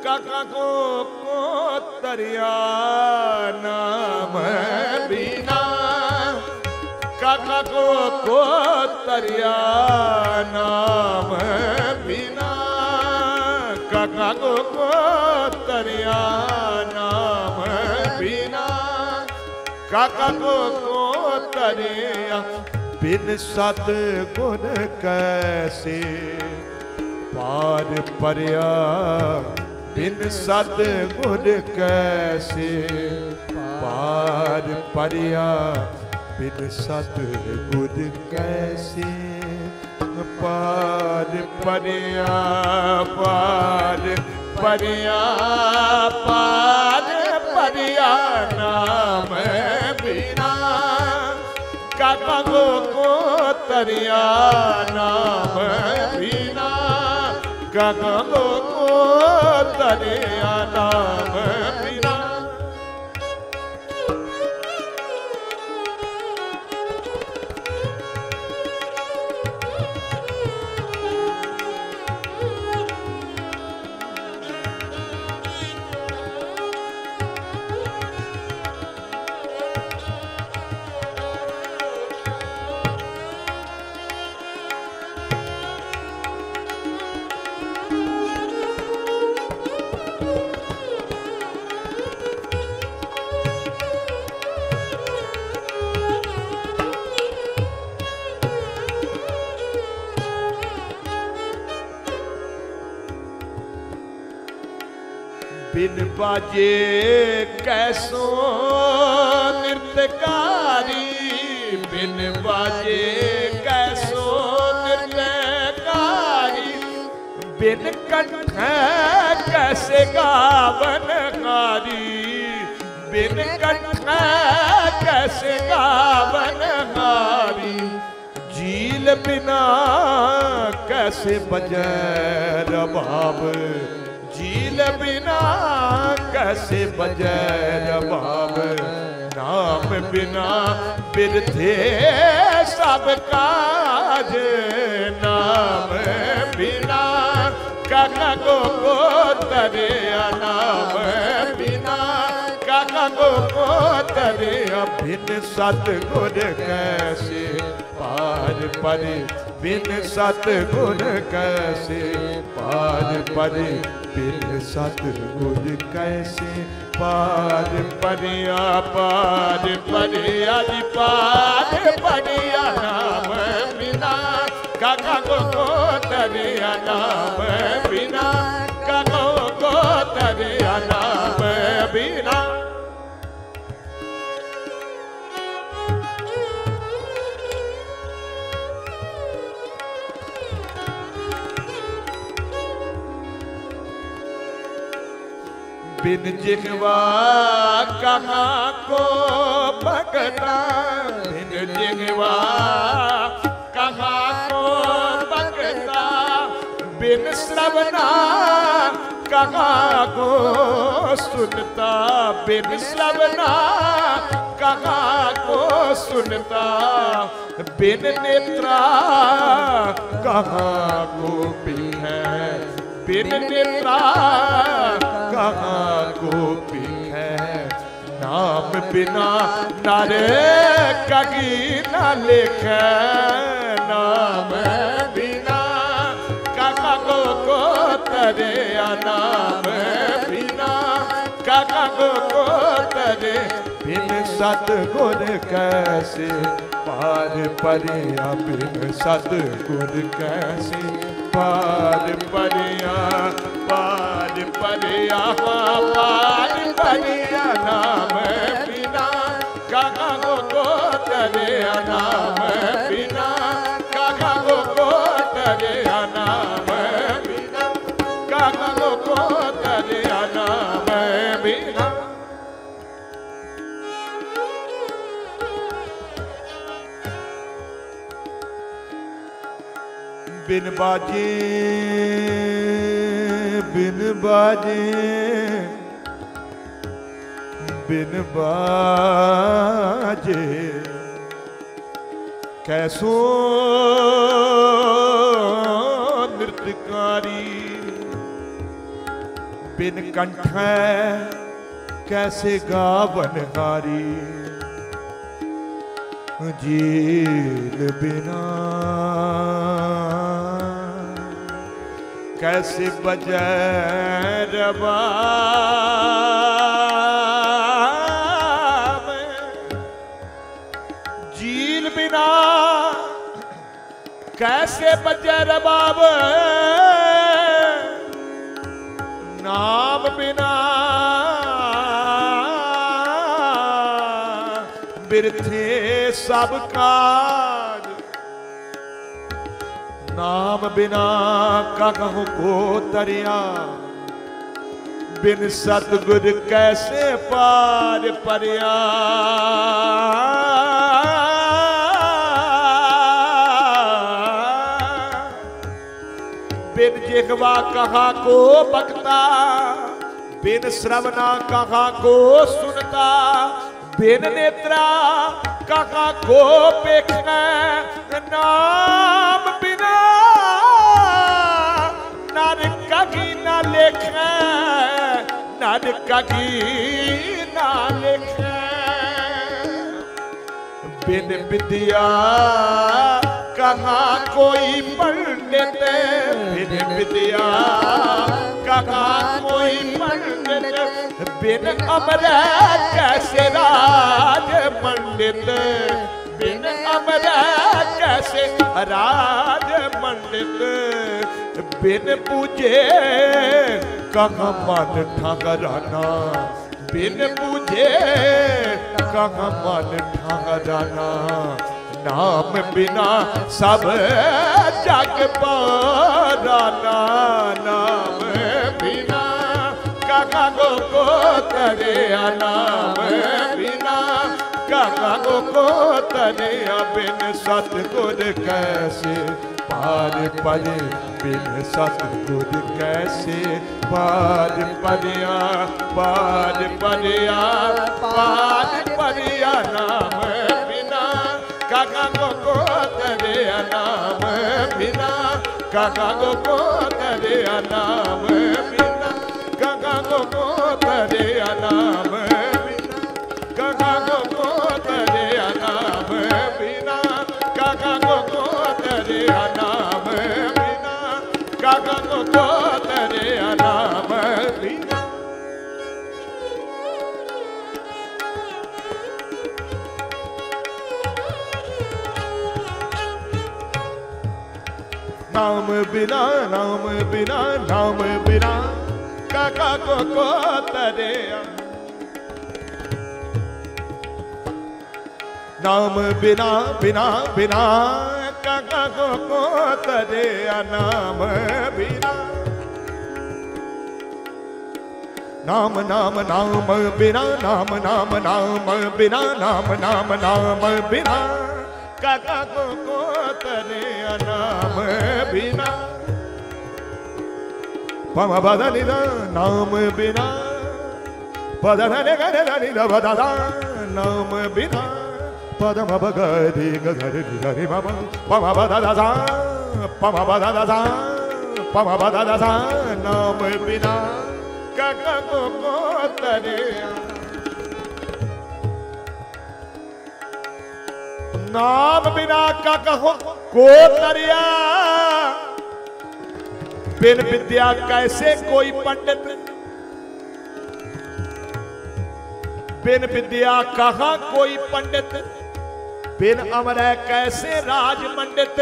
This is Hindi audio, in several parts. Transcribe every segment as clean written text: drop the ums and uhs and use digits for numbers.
काका को तरिया नाम बिना, काका को तरिया नाम बिना, काका को तरिया नाम बिना, काका को तरिया बिन सतगुण कैसे पार परिया, बिन सतगुण कैसे पार परिया, बिन सतगुण कैसे पार परिया, पार परिया, पार परिया नाम बिना, काका को तरिया नाम बिना, काका को तरिया नाम बिना। बिन बाजे कैसो नृत्यकारी, बिन बाजे कैसो नृत्यकारी, बिन कंठ कैसे गावनहारी, बिन कंठ कैसे गावनहारी, झील बिना कैसे बजे रबाब, झील बिना कैसे बजे रबाब, नाम बिना बिरथे सब काज, नाम बिना काका को तरिया नाम बिना, काका को तरिया बिन सतगुण कैसे पार परे, बिन सतगुण कैसे पार परे, बिन सतगुण कैसे पार परिया, पार परिया जी पार परिया नाम बिना, काका को तरिया नाम बिना, काका को तरिया नाम बिना। बिन जिह्वा कहाँ को भगता, बिन जिह्वा कहाँ को भगता, बिन श्रवणा कहाँ को सुनता, बिन श्रवणा कहाँ को सुनता, बिन नेत्रा कहाँ को भी है, बिन नेत्रा कहाँ गोपी है, नाम बिना नारे कगी न लिखे, नाम बिना काका को तरिया नाम बिना, काका को तरे बिन सतगुण कैसे पार परिया, बिन सतगुण कैसे पार परिया, पार परिया, पार परिया नाम बिना, काका को तरिया नाम बिना, काका को तरिया नाम बिना, काका को तरिया नाम बिना। बिन बाजे, बिन बाजे, बिन बाजे कैसो नृत्यकारी, बिन कंठ कैसे गावन हारी, झील बिना कैसे बजे रबाब, झील बिना कैसे बजे रबाब, नाम बिना बिरथे सब काज, नाम बिना कहूँ को तरिया, बिन सतगुर कैसे पार परिया। बिन जिह्वा कहा को बकता, बिन श्रवणा कहा को सुनता, बिन नेत्रा कहा को देखना, नाम बिना नर कहीं न लिखे, नर कहीं न लिखे। बिन विद्या कहाँ कोई पंडित, बिन विद्या कहाँ कोई पंडित, बिन अमर कैसे राज मंडित, बिन अमर कैसे राज मंडित, बिन पूजे कहाँ मन ठहराना, बिन पूजे कहाँ मन ठहराना, नाम बिना सब जग पाराना, नाम बिना कहाँ को तरे, नाम बिना कहाँ को तरे, बिन सतगुर कैसे पार परे, बिन सतगुर कैसे पार परिया, पार परिया, पार परिया, नाम बिना कहाँ को तरे, नाम बिना कहाँ को तरे, नाम बिना कहाँ को तरे, नाम बिना कहाँ को तरे, नाम बिना कहाँ को तरे, नाम बिना कहाँ को तरे, नाम बिना। नाम बिना, नाम बिना, नाम बिना काका को तरे, नाम बिना बिना बिना काका को तरे, नाम बिना नाम नाम नाम बिना, नाम नाम नाम बिना, नाम नाम नाम बिना काका को तरे, नाम बिना पम बदनि नाम बिना, पदनि गनि बदा नाम बिना, पदम बगरि गरि गरि मम पम बदा पम बदा पम बदा, नाम बिना काका को तरे, नाम बिना काका को तरिया, बिन विद्या कैसे कोई पंडित, बिन विद्या कहाँ कोई पंडित, बिन अमर कैसे राज मंडित,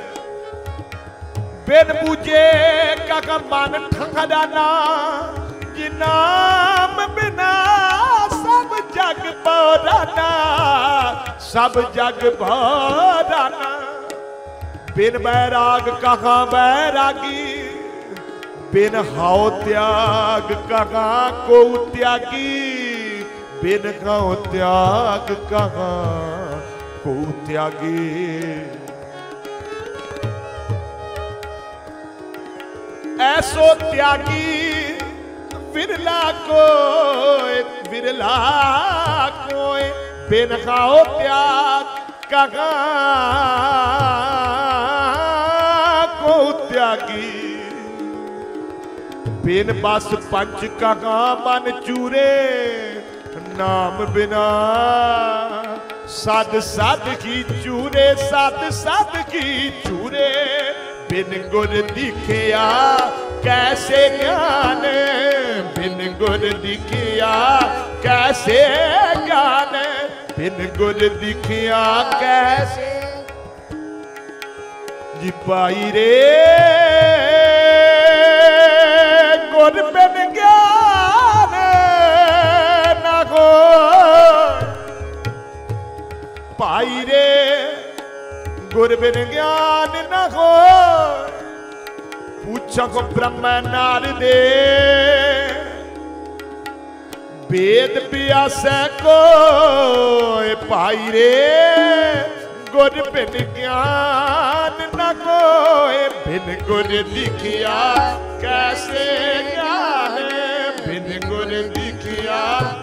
बिन पूजे का मन ठहराना, कि नाम बिना सब जग पौराना, सब जग भराना, बिन बैराग कहाँ बैरागी, बिन हाव त्याग कहाँ को त्यागी, बिन हाव त्याग कहाँ को त्यागी। ऐसो त्यागी विरला कोई, विरला कोई, बिन हाव त्याग कहाँ को त्यागी। बिन बस पंच कहा मन चूरे, नाम बिना सद सद की चूरे, सद सद की चूरे। बिन गुर दिखिया कैसे ज्ञान, बिन गुर दिखिया कैसे ज्ञान, बिन गुर दिखिया कैसे जी पाई रे। गुर बिन ज्ञान न हो पाई रे, गुर बिन ज्ञान न हो। पूछो को ब्रह्म नारदे, वेद व्यास को पाई रे। गुर बिन ज्ञान न कोय, बिन गुर दिखिया कैसे ज्ञान, बिन गुर दिखिया।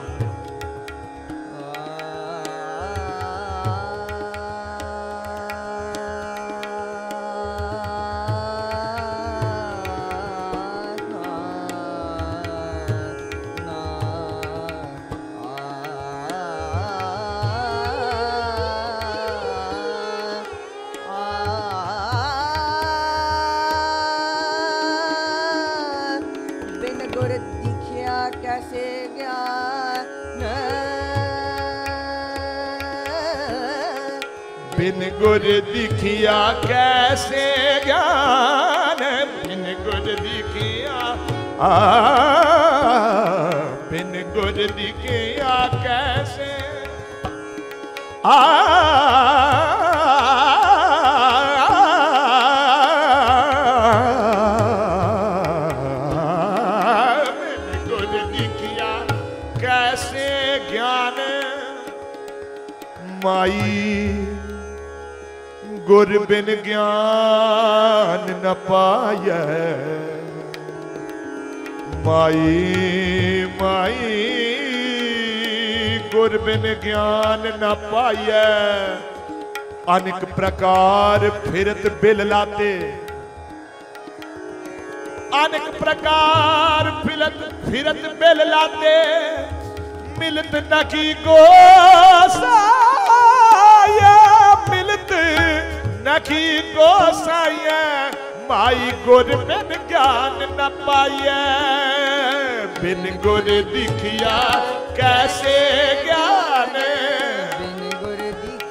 बिन गुर दिखिया कैसे ज्ञान, बिन गुर दिखिया बिन गुर दिखिया कैसे बिन गुर दिखिया कैसे ज्ञान। माई गुर बिन ज्ञान न पाय, माई माई गुर बिन ज्ञान न पाय। अनेक प्रकार फिरत बिल लाते, अनेक प्रकार फिरत बिल लाते। मिलत नकी गोसाया, मिलत नकी गोसाया। माई गुर बिन ज्ञान न पाइय, बिन गुर दिखिया कैसे ज्ञान। बिन गुर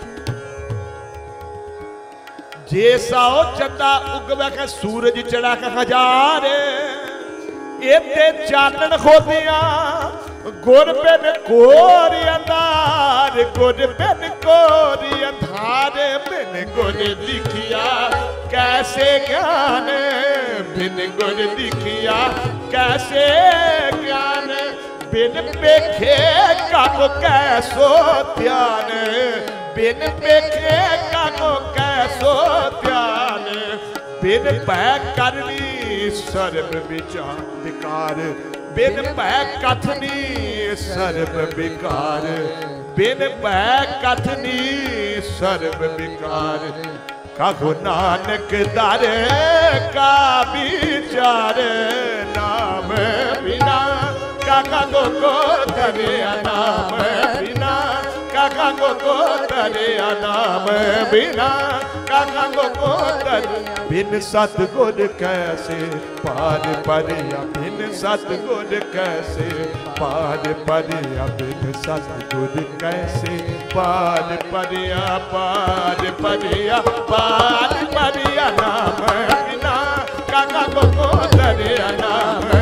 जैसा चता उगवे के सूरज चढ़ा के हजार, एते चानन खोदिया गुर बिन कोरी अंधार, गुर बिन कोरी अंधार। बिन गुर दिखिया कैसे ज्ञान, बिन गुर दिखिया कैसे ज्ञान। बिन पेखे काको कैसो ध्यान, बिन पेखे काको कैसो ध्यान। बिन भै करनी सर्व विचार विकार, बिन भै कथनी सर्व विकार। बिन भै कथनी सर्व विकार। कहो नानक दर का विचार, नाम बिना काका को तरे नाम बिना, काका को तरे नाम बिना, काका को तरे। बिन सतगुर कैसे पार परिया, बिन सतगुर कैसे पार परिया। बिन सतगुर कैसे पार परिया, पार परिया, पार परिया। नाम बिना काका को तरे नाम